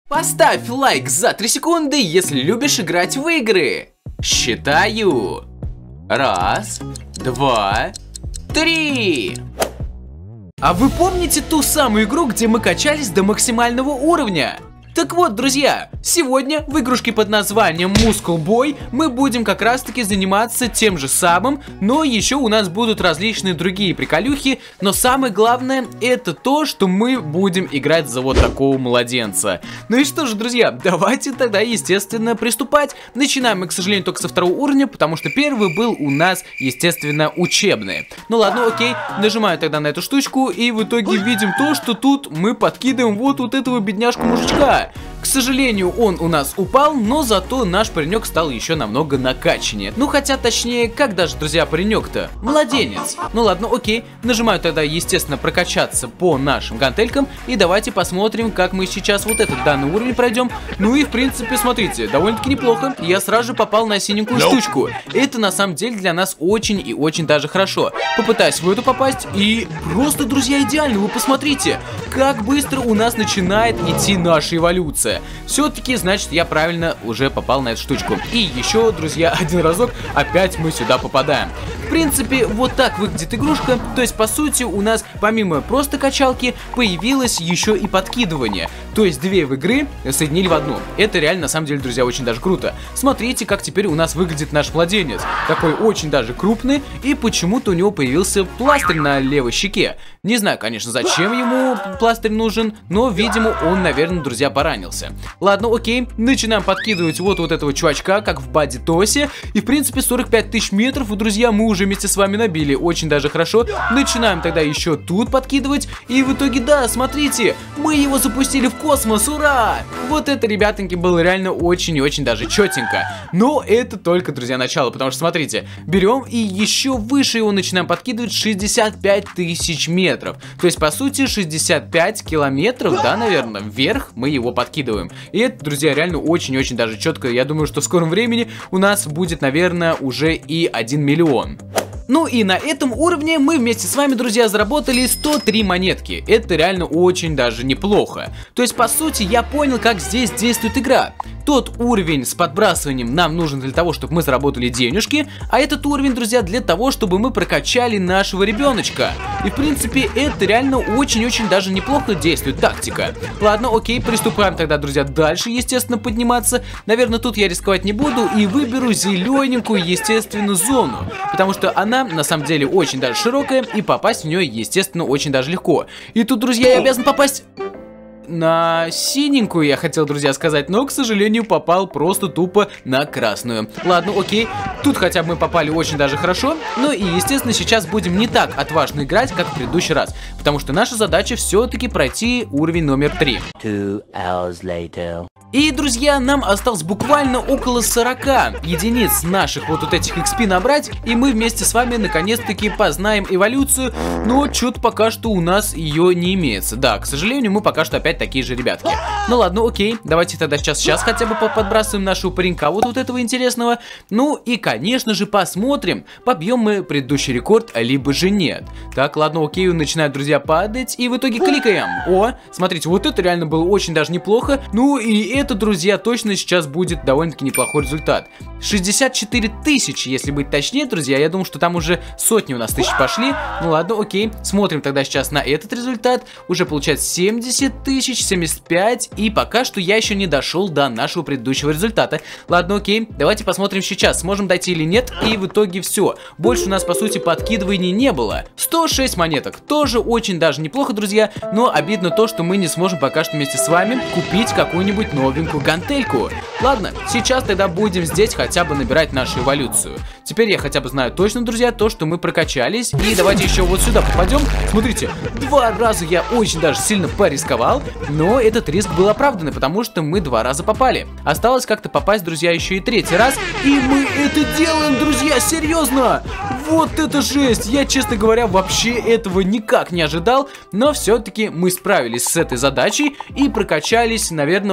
Поставь лайк за 3 секунды, если любишь играть в игры. Считаю. 1, 2, 3. А вы помните ту самую игру, где мы качались до максимального уровня? Так вот, друзья, сегодня в игрушке под названием Muscle Boy мы будем как раз таки заниматься тем же самым, но еще у нас будут различные другие приколюхи, но самое главное это то, что мы будем играть за вот такого младенца. Ну и что же, друзья, давайте тогда, естественно, приступать. Начинаем мы, к сожалению, только со 2-го уровня, потому что первый был у нас, естественно, учебный. Ну ладно, окей, нажимаю тогда на эту штучку, и в итоге видим то, что тут мы подкидываем вот этого бедняжку-мужичка. К сожалению, он у нас упал, но зато наш паренек стал еще намного накачаннее. Ну хотя точнее, как даже, друзья, паренек-то? Младенец. Ну ладно, окей. Нажимаю тогда, естественно, прокачаться по нашим гантелькам. И давайте посмотрим, как мы сейчас вот этот данный уровень пройдем. Ну и в принципе, смотрите, довольно-таки неплохо. Я сразу же попал на синенькую штучку. Это на самом деле для нас очень и очень даже хорошо. Попытаюсь в эту попасть и просто, друзья, идеально. Вы посмотрите, как быстро у нас начинает идти наша эволюция. Все-таки, значит, я правильно уже попал на эту штучку. И еще, друзья, один разок опять мы сюда попадаем. В принципе, вот так выглядит игрушка. То есть, по сути, у нас помимо просто качалки появилось еще и подкидывание. То есть, две игры соединили в одну. Это реально, на самом деле, друзья, очень даже круто. Смотрите, как теперь у нас выглядит наш младенец. Такой очень даже крупный. И почему-то у него появился пластырь на левой щеке. Не знаю, конечно, зачем ему пластырь нужен, но, видимо, он, наверное, друзья, поранился. Ладно, окей, начинаем подкидывать вот этого чувачка, как в Бади-Тосе. И, в принципе, 45 тысяч метров, друзья, мы уже вместе с вами набили. Очень даже хорошо. Начинаем тогда еще тут подкидывать. И в итоге, да, смотрите, мы его запустили в космос, ура! Вот это, ребятоньки, было реально очень и очень даже четенько. Но это только, друзья, начало, потому что, смотрите, берем и еще выше его начинаем подкидывать 65 тысяч метров. То есть, по сути, 65 километров, да, наверное, вверх мы его подкидываем. И это, друзья, реально очень-очень даже четко. Я думаю, что в скором времени у нас будет, наверное, уже и 1 миллион. Ну и на этом уровне мы вместе с вами, друзья, заработали 103 монетки. Это реально очень даже неплохо. То есть, по сути, я понял, как здесь действует игра. Тот уровень с подбрасыванием нам нужен для того, чтобы мы заработали денежки, а этот уровень, друзья, для того, чтобы мы прокачали нашего ребеночка. И, в принципе, это реально очень-очень даже неплохо действует тактика. Ладно, окей, приступаем тогда, друзья, дальше, естественно, подниматься. Наверное, тут я рисковать не буду и выберу зелененькую, естественно, зону. Потому что она, на самом деле, очень даже широкая, и попасть в нее, естественно, очень даже легко. И тут, друзья, я обязан попасть на синенькую, я хотел, друзья, сказать, но, к сожалению, попал просто тупо на красную. Ладно, окей, тут хотя бы мы попали очень даже хорошо. Ну и, естественно, сейчас будем не так отважно играть, как в предыдущий раз, потому что наша задача все-таки пройти уровень номер 3. 2 hours later. И, друзья, нам осталось буквально около 40 единиц наших вот этих XP набрать, и мы вместе с вами наконец-таки познаем эволюцию, но что-то пока что у нас ее не имеется. Да, к сожалению, мы пока что опять такие же ребятки. Ну ладно, окей, давайте тогда сейчас хотя бы подбрасываем нашего паренька вот этого интересного. Ну и, конечно же, посмотрим, побьем мы предыдущий рекорд, либо же нет. Так, ладно, окей, он начинает, друзья, падать, и в итоге кликаем. О, смотрите, вот это реально было очень даже неплохо. Ну и это, друзья, точно сейчас будет довольно-таки неплохой результат. 64 тысячи, если быть точнее, друзья. Я думаю, что там уже сотни у нас тысяч пошли. Ну ладно, окей. Смотрим тогда сейчас на этот результат. Уже получается 70 тысяч, 75. И пока что я еще не дошел до нашего предыдущего результата. Ладно, окей. Давайте посмотрим сейчас, сможем дойти или нет. И в итоге все. Больше у нас, по сути, подкидываний не было. 106 монеток. Тоже очень даже неплохо, друзья. Но обидно то, что мы не сможем пока что вместе с вами купить какую-нибудь новенькую гантельку. Ладно, сейчас тогда будем здесь хотя бы набирать нашу эволюцию. Теперь я хотя бы знаю точно, друзья, то, что мы прокачались. И давайте еще вот сюда попадем. Смотрите, 2 раза я очень даже сильно порисковал, но этот риск был оправданный, потому что мы 2 раза попали. Осталось как-то попасть, друзья, еще и 3-й раз. И мы это делаем, друзья, серьезно! Вот это жесть! Я, честно говоря, вообще этого никак не ожидал, но все-таки мы справились с этой задачей и прокачались, наверное, очень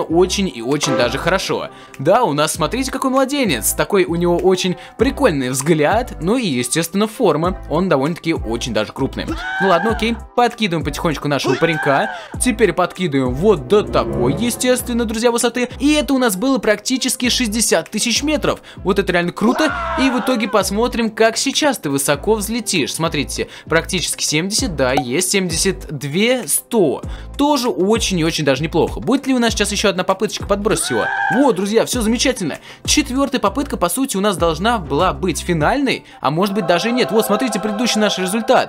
очень и очень даже хорошо. Да, у нас, смотрите, какой младенец. Такой у него очень прикольный взгляд. Ну и, естественно, форма. Он довольно-таки очень даже крупный. Ну ладно, окей. Подкидываем потихонечку нашего паренька. Теперь подкидываем вот до такой, естественно, друзья, высоты. И это у нас было практически 60 тысяч метров. Вот это реально круто. И в итоге посмотрим, как сейчас ты высоко взлетишь. Смотрите, практически 70, да, есть 72, 100. Тоже очень и очень даже неплохо. Будет ли у нас сейчас еще одна попыточка подбросить его? Вот, друзья, все замечательно. Четвертая попытка, по сути, у нас должна была быть финальной, а может быть даже и нет. Вот, смотрите, предыдущий наш результат.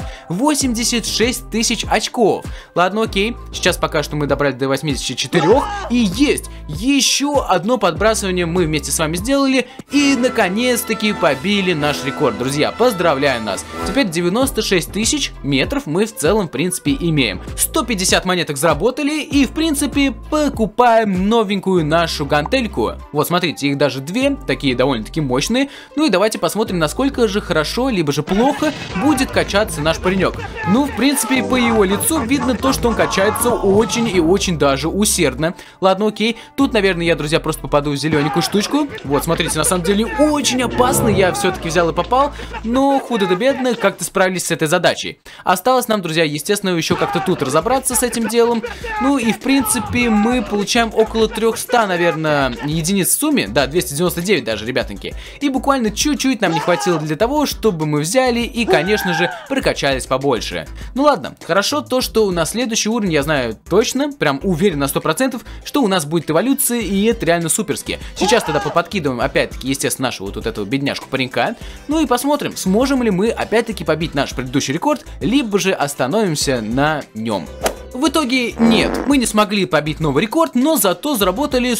86 тысяч очков. Ладно, окей. Сейчас пока что мы добрали до 84. И есть! Еще одно подбрасывание мы вместе с вами сделали. И, наконец-таки, побили наш рекорд. Друзья, поздравляю нас. Теперь 96 тысяч метров мы в целом, в принципе, имеем. 150 монеток заработали. И, в принципе, покупаем новенькую нашу гантельку. Вот, смотрите, их даже две. Такие довольно-таки мощные. Ну и давайте посмотрим, насколько же хорошо, либо же плохо будет качаться наш паренек. Ну, в принципе, по его лицу видно то, что он качается очень и очень даже усердно. Ладно, окей. Тут, наверное, я, друзья, просто попаду в зелененькую штучку. Вот, смотрите, на самом деле очень опасно. Я все-таки взял и попал. Но худо да бедно как-то справились с этой задачей. Осталось нам, друзья, естественно, еще как-то тут разобраться с этим делом. Ну и, в принципе, мы получаем около 300, наверное, единиц в сумме. Да, 299 даже, ребятоньки. И буквально чуть-чуть нам не хватило для того, чтобы мы взяли и, конечно же, прокачались побольше. Ну ладно, хорошо то, что на следующий уровень, я знаю точно, прям уверен на 100%, что у нас будет эволюция, и это реально суперски. Сейчас тогда поподкидываем, опять-таки, естественно, нашего вот этого бедняжку паренька. Ну и посмотрим, сможем ли мы, опять-таки, побить наш предыдущий рекорд, либо же остановимся на нем. В итоге нет, мы не смогли побить новый рекорд, но зато заработали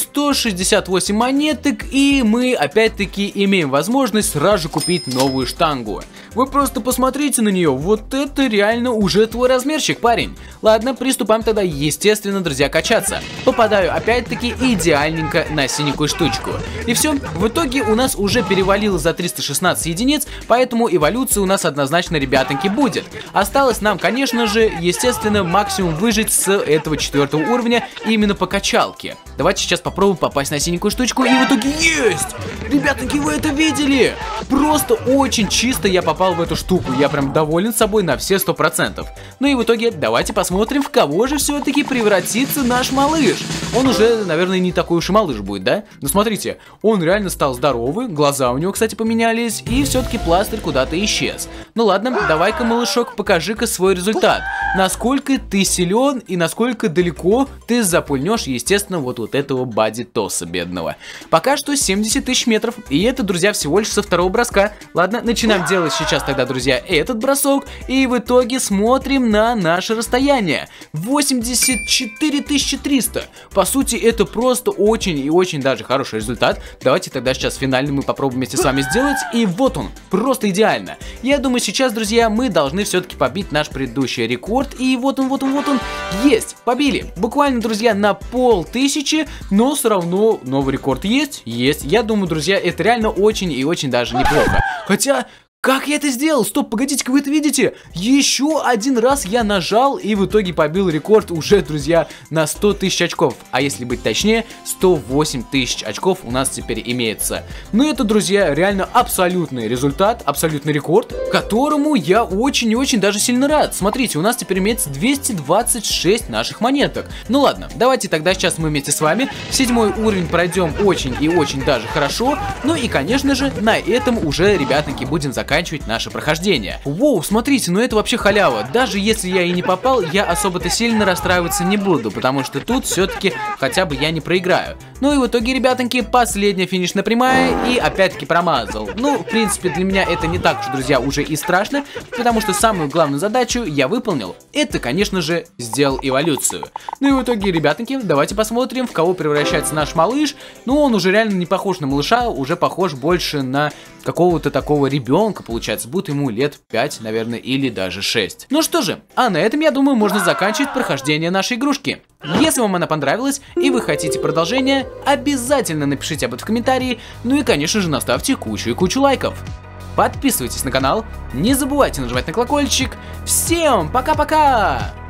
168 монеток, и мы опять-таки имеем возможность сразу же купить новую штангу. Вы просто посмотрите на нее, вот это реально уже твой размерчик, парень. Ладно, приступаем тогда, естественно, друзья, качаться. Попадаю опять-таки идеальненько на синенькую штучку. И все, в итоге у нас уже перевалило за 316 единиц, поэтому эволюция у нас однозначно, ребятоньки, будет. Осталось нам, конечно же, естественно, максимум выжить с этого 4-го уровня именно по качалке. Давайте сейчас попробуем попасть на синенькую штучку, и в итоге есть! Ребятоньки, вы это видели? Просто очень чисто я попал в эту штуку, я прям доволен собой на все 100%. Ну и в итоге давайте посмотрим, в кого же все-таки превратится наш малыш. Он уже, наверное, не такой уж и малыш будет, да? Но смотрите, он реально стал здоровый, глаза у него, кстати, поменялись, и все-таки пластырь куда-то исчез. Ну ладно, давай-ка, малышок, покажи-ка свой результат. Насколько ты силен и насколько далеко ты запульнешь, естественно, вот этого бади-тоса бедного. Пока что 70 тысяч метров, и это, друзья, всего лишь со второго броска. Ладно, начинаем делать сейчас тогда, друзья, этот бросок, и в итоге смотрим на наше расстояние. 84 300. По сути, это просто очень и очень даже хороший результат. Давайте тогда сейчас финальный мы попробуем вместе с вами сделать, и вот он, просто идеально. Я думаю, сейчас, друзья, мы должны все-таки побить наш предыдущий рекорд, и вот он, есть, побили. Буквально, друзья, на 500, но все равно новый рекорд есть. Я думаю, друзья, это реально очень и очень даже неплохо. Хотя... как я это сделал? Стоп, погодите-ка, вы это видите? Еще один раз я нажал и в итоге побил рекорд уже, друзья, на 100 тысяч очков. А если быть точнее, 108 тысяч очков у нас теперь имеется. Но это, друзья, реально абсолютный результат, абсолютный рекорд, которому я очень и очень даже сильно рад. Смотрите, у нас теперь имеется 226 наших монеток. Ну ладно, давайте тогда сейчас мы вместе с вами 7-й уровень пройдем очень и очень даже хорошо. Ну и, конечно же, на этом уже, ребятники, будем заканчивать наше прохождение. Воу, смотрите, ну это вообще халява. Даже если я и не попал, я особо-то сильно расстраиваться не буду, потому что тут все-таки хотя бы я не проиграю. Ну и в итоге, ребятоньки, последняя финишная прямая, и опять-таки промазал. Ну, в принципе, для меня это не так уж, друзья, уже и страшно, потому что самую главную задачу я выполнил. Это, конечно же, сделал эволюцию. Ну и в итоге, ребятоньки, давайте посмотрим, в кого превращается наш малыш. Ну, он уже реально не похож на малыша, уже похож больше на какого-то такого ребенка, получается, будто ему лет 5, наверное, или даже 6. Ну что же, а на этом, я думаю, можно заканчивать прохождение нашей игрушки. Если вам она понравилась и вы хотите продолжения, обязательно напишите об этом в комментарии, ну и, конечно же, наставьте кучу и кучу лайков. Подписывайтесь на канал, не забывайте нажимать на колокольчик. Всем пока-пока!